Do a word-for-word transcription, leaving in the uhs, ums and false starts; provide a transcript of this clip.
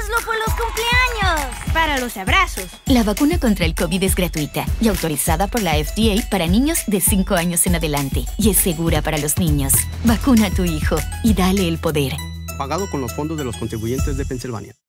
¡Hazlo por los cumpleaños! Para los abrazos. La vacuna contra el COVID es gratuita y autorizada por la F D A para niños de cinco años en adelante. Y es segura para los niños. Vacuna a tu hijo y dale el poder. Pagado con los fondos de los contribuyentes de Pensilvania.